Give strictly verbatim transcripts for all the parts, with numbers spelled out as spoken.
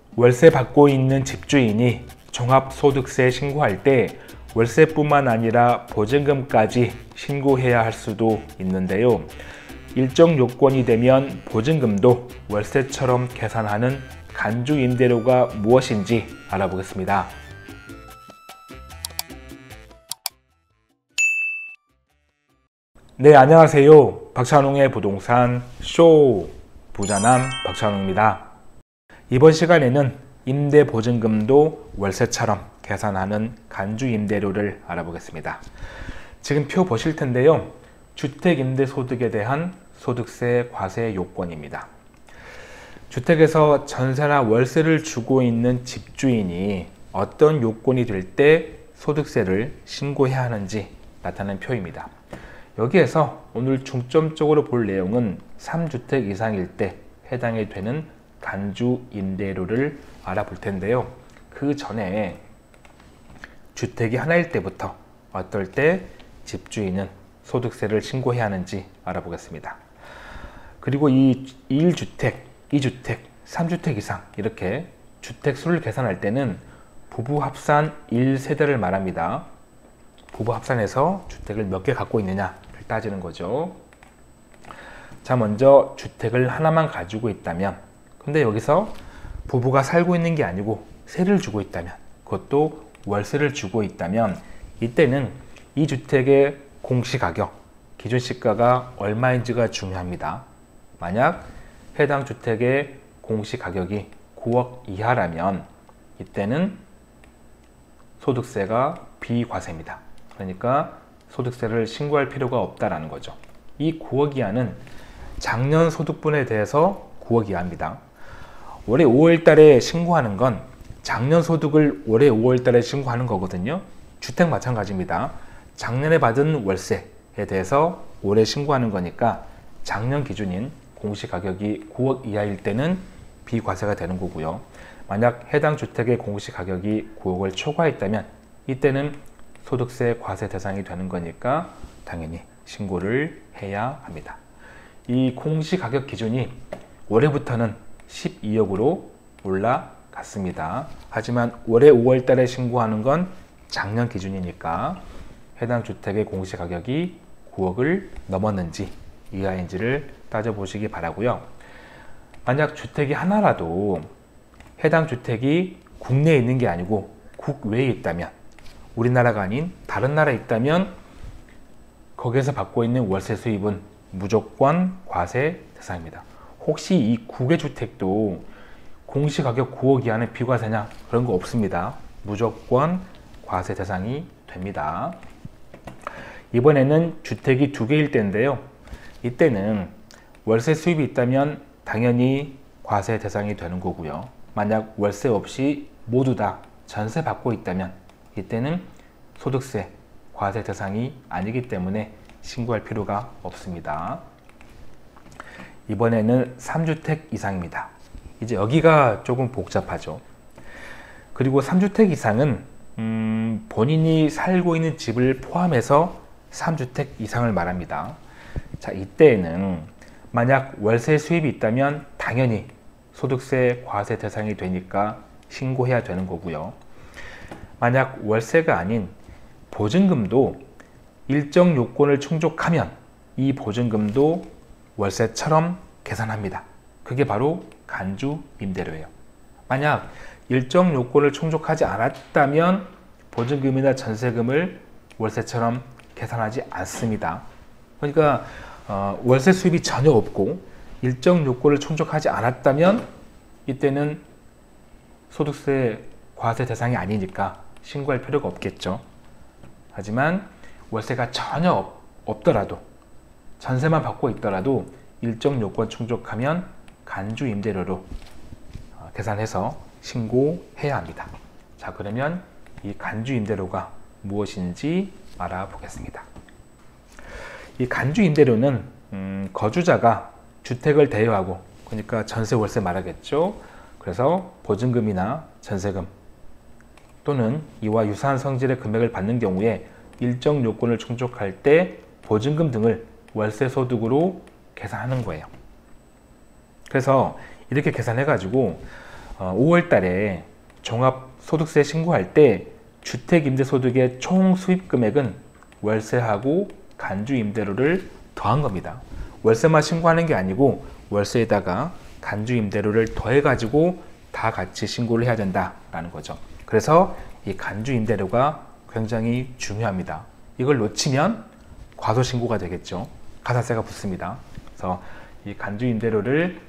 월세 받고 있는 집주인이 종합소득세 신고할 때 월세뿐만 아니라 보증금까지 신고해야 할 수도 있는데요. 일정 요건이 되면 보증금도 월세처럼 계산하는 간주임대료가 무엇인지 알아보겠습니다. 네, 안녕하세요. 박찬웅의 부동산 쇼 부자남 박찬웅입니다. 이번 시간에는 임대보증금도 월세처럼 계산하는 간주임대료를 알아보겠습니다. 지금 표 보실 텐데요. 주택임대소득에 대한 소득세 과세 요건입니다. 주택에서 전세나 월세를 주고 있는 집주인이 어떤 요건이 될 때 소득세를 신고해야 하는지 나타낸 표입니다. 여기에서 오늘 중점적으로 볼 내용은 삼 주택 이상일 때 해당이 되는 간주임대료를 알아볼 텐데요. 그 전에 주택이 하나일 때부터 어떨 때 집주인은 소득세를 신고해야 하는지 알아보겠습니다. 그리고 이 일 주택, 이 주택, 삼 주택 이상 이렇게 주택 수를 계산할 때는 부부 합산 일 세대를 말합니다. 부부 합산해서 주택을 몇 개 갖고 있느냐를 따지는 거죠. 자, 먼저 주택을 하나만 가지고 있다면, 근데 여기서 부부가 살고 있는 게 아니고 세를 주고 있다면, 그것도 월세를 주고 있다면, 이때는 이 주택의 공시가격, 기준시가가 얼마인지가 중요합니다. 만약 해당 주택의 공시가격이 구억 이하라면 이때는 소득세가 비과세입니다. 그러니까 소득세를 신고할 필요가 없다라는 거죠. 이 구억 이하는 작년 소득분에 대해서 구억 이하입니다. 올해 오월 달에 신고하는 건 작년 소득을 올해 오월 달에 신고하는 거거든요. 주택 마찬가지입니다. 작년에 받은 월세에 대해서 올해 신고하는 거니까 작년 기준인 공시가격이 구억 이하일 때는 비과세가 되는 거고요. 만약 해당 주택의 공시가격이 구억을 초과했다면 이때는 소득세 과세 대상이 되는 거니까 당연히 신고를 해야 합니다. 이 공시가격 기준이 올해부터는 십이억으로 올라갔습니다. 하지만 올해 오월 달에 신고하는 건 작년 기준이니까 해당 주택의 공시가격이 구억을 넘었는지 이하인지를 따져보시기 바라고요. 만약 주택이 하나라도 해당 주택이 국내에 있는 게 아니고 국외에 있다면, 우리나라가 아닌 다른 나라에 있다면 거기에서 받고 있는 월세 수입은 무조건 과세 대상입니다. 혹시 이 국외 주택도 공시가격 구억 이하는 비과세냐? 그런 거 없습니다. 무조건 과세 대상이 됩니다. 이번에는 주택이 두 개일 때인데요. 이때는 월세 수입이 있다면 당연히 과세 대상이 되는 거고요. 만약 월세 없이 모두 다 전세 받고 있다면 이때는 소득세 과세 대상이 아니기 때문에 신고할 필요가 없습니다. 이번에는 삼 주택 이상입니다. 이제 여기가 조금 복잡하죠. 그리고 삼 주택 이상은 음, 본인이 살고 있는 집을 포함해서 삼 주택 이상을 말합니다. 자, 이때에는 만약 월세 수입이 있다면 당연히 소득세 과세 대상이 되니까 신고해야 되는 거고요. 만약 월세가 아닌 보증금도 일정 요건을 충족하면 이 보증금도 월세처럼 계산합니다. 그게 바로 간주임대료예요. 만약 일정 요건을 충족하지 않았다면 보증금이나 전세금을 월세처럼 계산하지 않습니다. 그러니까 어, 월세 수입이 전혀 없고 일정 요건을 충족하지 않았다면 이때는 소득세 과세 대상이 아니니까 신고할 필요가 없겠죠. 하지만 월세가 전혀 없, 없더라도 전세만 받고 있더라도 일정 요건 충족하면 간주임대료로 어, 계산해서 신고해야 합니다. 자, 그러면 이 간주임대료가 무엇인지 알아보겠습니다. 이 간주임대료는 음, 거주자가 주택을 대여하고, 그러니까 전세 월세 말하겠죠. 그래서 보증금이나 전세금 또는 이와 유사한 성질의 금액을 받는 경우에 일정 요건을 충족할 때 보증금 등을 월세 소득으로 계산하는 거예요. 그래서 이렇게 계산해 가지고 어, 오월 달에 종합소득세 신고할 때 주택임대소득의 총 수입 금액은 월세하고 간주임대료를 더한 겁니다. 월세만 신고하는 게 아니고 월세에다가 간주임대료를 더해가지고 다 같이 신고를 해야 된다라는 거죠. 그래서 이 간주임대료가 굉장히 중요합니다. 이걸 놓치면 과소신고가 되겠죠. 가산세가 붙습니다. 그래서 이 간주임대료를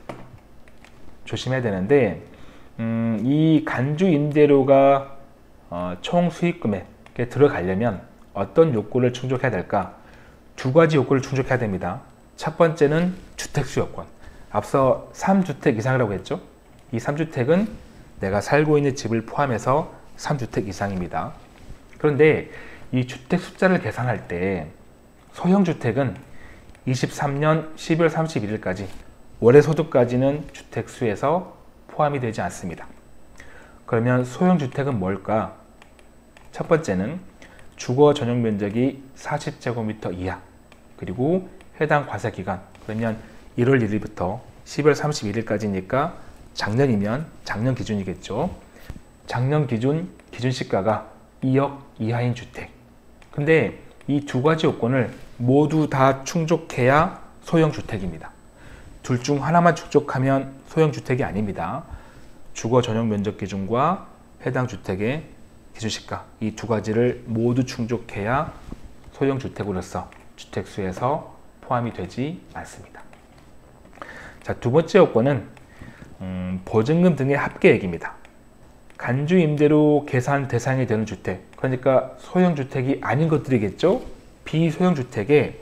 조심해야 되는데 음, 이 간주임대료가 어, 총 수익금액에 들어가려면 어떤 요건을 충족해야 될까? 두 가지 요건을 충족해야 됩니다. 첫 번째는 주택수요권. 앞서 삼 주택 이상이라고 했죠. 이 삼 주택은 내가 살고 있는 집을 포함해서 삼 주택 이상입니다. 그런데 이 주택 숫자를 계산할 때 소형주택은 이십삼 년 십이월 삼십일일까지 월의 소득까지는 주택수에서 포함이 되지 않습니다. 그러면 소형주택은 뭘까? 첫 번째는 주거 전용 면적이 사십 제곱미터 이하, 그리고 해당 과세기간, 그러면 일월 일일부터 십이월 삼십일일까지니까 작년이면 작년 기준이겠죠. 작년 기준 기준시가가 이억 이하인 주택. 근데 이 두 가지 요건을 모두 다 충족해야 소형주택입니다. 둘 중 하나만 충족하면 소형주택이 아닙니다. 주거 전용 면적 기준과 해당 주택의 기준시가, 이 두 가지를 모두 충족해야 소형주택으로서 주택수에서 포함이 되지 않습니다. 자, 두 번째 요건은 음, 보증금 등의 합계액입니다. 간주임대로 계산 대상이 되는 주택, 그러니까 소형주택이 아닌 것들이겠죠. 비소형주택에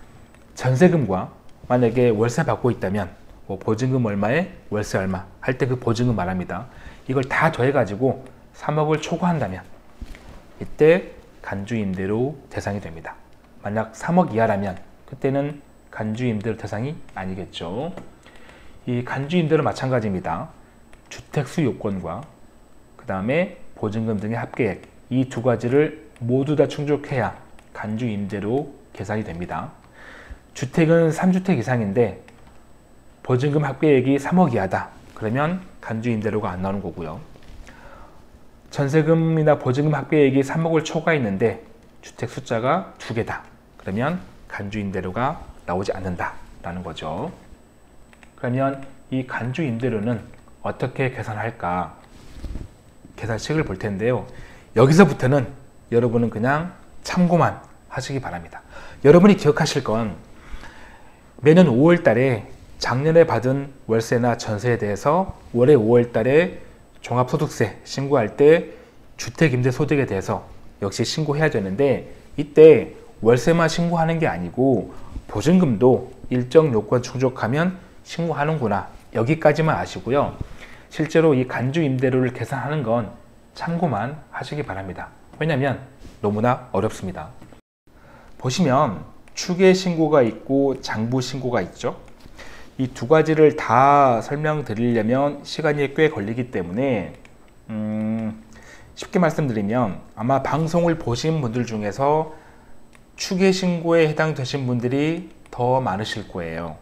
전세금과 만약에 월세 받고 있다면 뭐 보증금 얼마에 월세 얼마 할 때 그 보증금 말합니다. 이걸 다 더해가지고 삼억을 초과한다면 이때 간주임대로 대상이 됩니다. 만약 삼억 이하라면 그때는 간주임대로 대상이 아니겠죠. 이 간주임대로 마찬가지입니다. 주택수 요건과 그 다음에 보증금 등의 합계액, 이 두 가지를 모두 다 충족해야 간주임대로 계산이 됩니다. 주택은 삼 주택 이상인데 보증금 합계액이 삼억 이하다. 그러면 간주임대료가 안 나오는 거고요. 전세금이나 보증금 합계액이 삼억을 초과했는데 주택 숫자가 두 개다. 그러면 간주임대료가 나오지 않는다라는 거죠. 그러면 이 간주임대료는 어떻게 계산할까? 계산식을 볼 텐데요. 여기서부터는 여러분은 그냥 참고만 하시기 바랍니다. 여러분이 기억하실 건 매년 오월 달에 작년에 받은 월세나 전세에 대해서 올해 오월 달에 종합소득세 신고할 때 주택임대소득에 대해서 역시 신고해야 되는데 이때 월세만 신고하는 게 아니고 보증금도 일정 요건 충족하면 신고하는구나. 여기까지만 아시고요. 실제로 이 간주임대료를 계산하는 건 참고만 하시기 바랍니다. 왜냐하면 너무나 어렵습니다. 보시면 추계신고가 있고 장부신고가 있죠. 이 두 가지를 다 설명드리려면 시간이 꽤 걸리기 때문에 음, 쉽게 말씀드리면 아마 방송을 보신 분들 중에서 추계신고에 해당되신 분들이 더 많으실 거예요.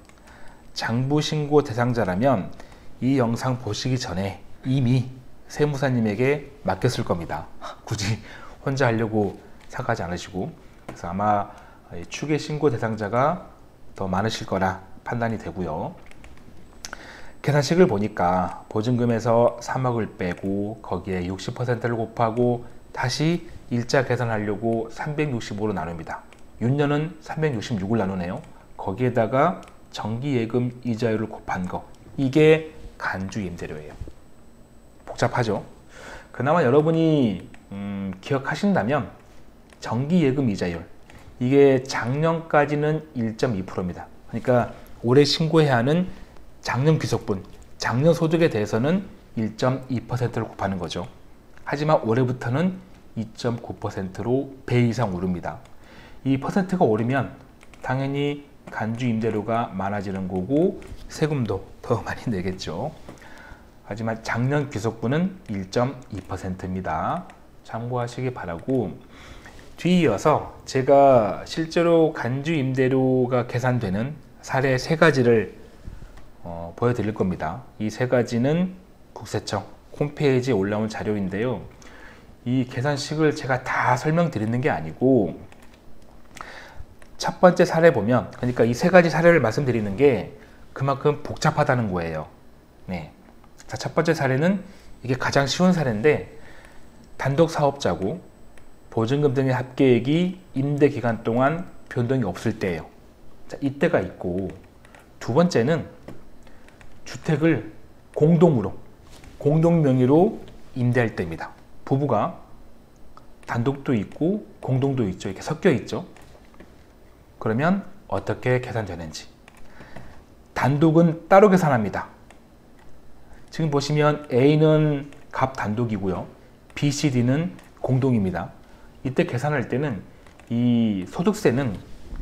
장부신고 대상자라면 이 영상 보시기 전에 이미 세무사님에게 맡겼을 겁니다. 굳이 혼자 하려고 생각하지 않으시고. 그래서 아마 추계신고 대상자가 더 많으실 거라 판단이 되고요. 계산식을 보니까 보증금에서 삼억을 빼고 거기에 육십 퍼센트를 곱하고 다시 일자 계산하려고 삼백육십오로 나눕니다. 윤년은 삼백육십육을 나누네요. 거기에다가 정기예금 이자율을 곱한 거, 이게 간주임대료예요. 복잡하죠? 그나마 여러분이 음, 기억하신다면 정기예금 이자율, 이게 작년까지는 일 점 이 퍼센트입니다. 그러니까 올해 신고해야 하는 작년 귀속분, 작년 소득에 대해서는 일 점 이 퍼센트를 곱하는 거죠. 하지만 올해부터는 이 점 구 퍼센트로 배 이상 오릅니다. 이 퍼센트가 오르면 당연히 간주임대료가 많아지는 거고 세금도 더 많이 내겠죠. 하지만 작년 귀속분은 일 점 이 퍼센트입니다. 참고하시기 바라고, 뒤이어서 제가 실제로 간주임대료가 계산되는 사례 세 가지를 어, 보여드릴 겁니다. 이 세 가지는 국세청, 홈페이지에 올라온 자료인데요. 이 계산식을 제가 다 설명드리는 게 아니고 첫 번째 사례 보면, 그러니까 이 세 가지 사례를 말씀드리는 게 그만큼 복잡하다는 거예요. 네. 자, 첫 번째 사례는 이게 가장 쉬운 사례인데, 단독 사업자고 보증금 등의 합계액이 임대 기간 동안 변동이 없을 때예요. 자, 이때가 있고, 두 번째는 주택을 공동으로, 공동 명의로 임대할 때입니다. 부부가 단독도 있고 공동도 있죠. 이렇게 섞여 있죠. 그러면 어떻게 계산되는지. 단독은 따로 계산합니다. 지금 보시면 A는 갑 단독이고요. B, C, D는 공동입니다. 이때 계산할 때는 이 소득세는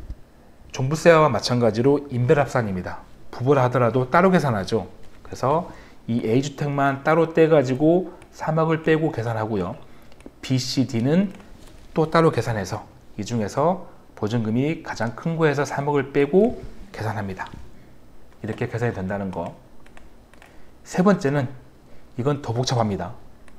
종부세와 마찬가지로 인별합산입니다. 부부라 하더라도 따로 계산하죠. 그래서 이 A주택만 따로 떼가지고 삼억을 빼고 계산하고요. B, C, D는 또 따로 계산해서 이 중에서 보증금이 가장 큰 거에서 삼억을 빼고 계산합니다. 이렇게 계산이 된다는 거. 세 번째는 이건 더 복잡합니다.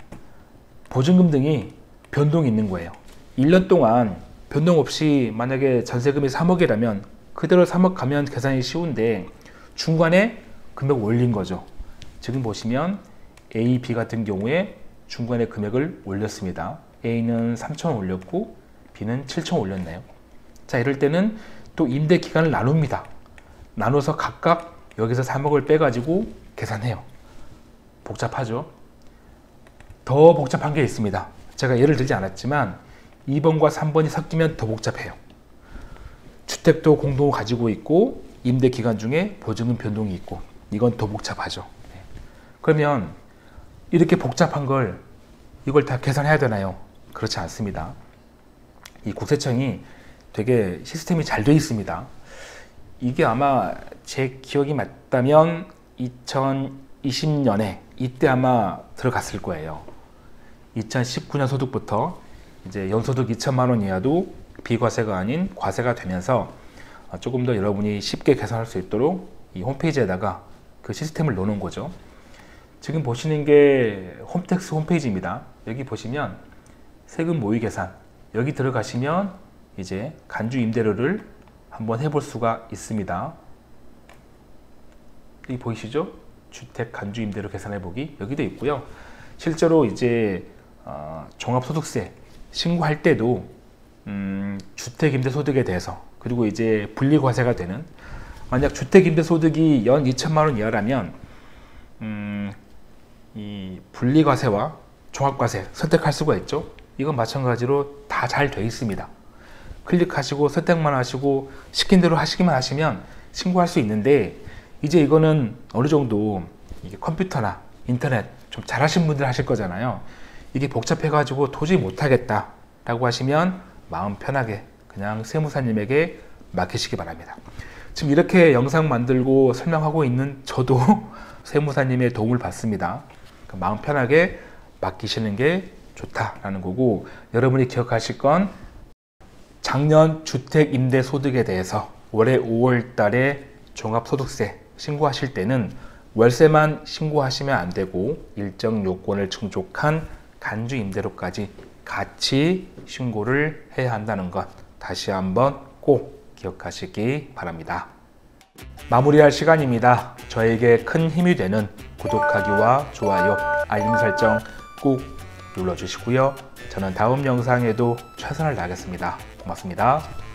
보증금 등이 변동이 있는 거예요. 일 년 동안 변동 없이 만약에 전세금이 삼억이라면 그대로 삼억 가면 계산이 쉬운데 중간에 금액 올린 거죠. 지금 보시면 A, B 같은 경우에 중간에 금액을 올렸습니다. A는 삼천 올렸고 B는 칠천 올렸네요. 자, 이럴 때는 또 임대 기간을 나눕니다. 나눠서 각각 여기서 삼억을 빼가지고 계산해요. 복잡하죠? 더 복잡한 게 있습니다. 제가 예를 들지 않았지만 이 번과 삼 번이 섞이면 더 복잡해요. 주택도 공동으로 가지고 있고 임대 기간 중에 보증금 변동이 있고, 이건 더 복잡하죠. 그러면 이렇게 복잡한 걸 이걸 다 계산해야 되나요? 그렇지 않습니다. 이 국세청이 되게 시스템이 잘 되어 있습니다. 이게 아마 제 기억이 맞다면 이천이십 년에 이때 아마 들어갔을 거예요. 이천십구 년 소득부터 이제 연소득 이천만 원 이하도 비과세가 아닌 과세가 되면서 조금 더 여러분이 쉽게 계산할 수 있도록 이 홈페이지에다가 그 시스템을 놓는 거죠. 지금 보시는 게 홈택스 홈페이지입니다. 여기 보시면 세금 모의 계산, 여기 들어가시면 이제 간주 임대료를 한번 해볼 수가 있습니다. 여기 보이시죠? 주택 간주 임대료 계산해 보기 여기도 있고요. 실제로 이제 어, 종합소득세 신고할 때도 음, 주택임대소득에 대해서, 그리고 이제 분리과세가 되는, 만약 주택임대소득이 연 이천만 원 이하라면 음, 이 분리과세와 종합과세 선택할 수가 있죠. 이건 마찬가지로 다 잘 되어 있습니다. 클릭하시고 선택만 하시고 시킨 대로 하시기만 하시면 신고할 수 있는데, 이제 이거는 어느 정도 이게 컴퓨터나 인터넷 좀 잘하신 분들 하실 거잖아요. 이게 복잡해 가지고 도저히 못하겠다 라고 하시면 마음 편하게 그냥 세무사님에게 맡기시기 바랍니다. 지금 이렇게 영상 만들고 설명하고 있는 저도 세무사님의 도움을 받습니다. 마음 편하게 맡기시는 게 좋다라는 거고, 여러분이 기억하실 건 작년 주택임대소득에 대해서 올해 오월 달에 종합소득세 신고하실 때는 월세만 신고하시면 안 되고 일정 요건을 충족한 간주임대료까지 같이 신고를 해야 한다는 것 다시 한번 꼭 기억하시기 바랍니다. 마무리할 시간입니다. 저에게 큰 힘이 되는 구독하기와 좋아요, 알림 설정 꼭 눌러주시고요. 저는 다음 영상에도 최선을 다하겠습니다. 고맙습니다.